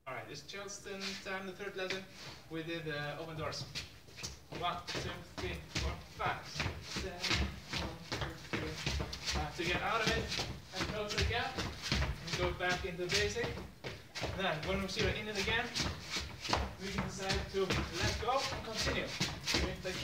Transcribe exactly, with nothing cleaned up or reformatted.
Alright, it's Charleston time, the third lesson. We did uh, open doors. One, two, three, four, five, six, seven, one, two, three, five. To get out of it and close the gap and go back into basic. Then when we see we're in it again, we can decide to let go and continue. Like